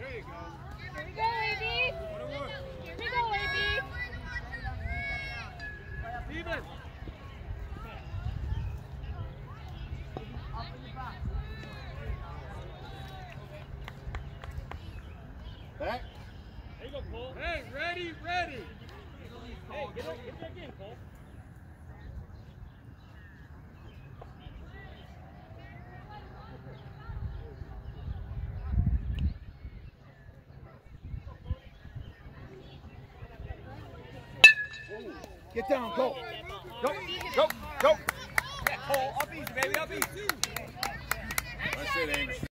we go, AB. Here we go, AB. Steven. Back. There you go, Cole. Hey, ready, ready. Hey, get that in, Cole. Get down, go. Go, go, go. Yeah, Cole, up easy, baby, up easy. That's it, Amos.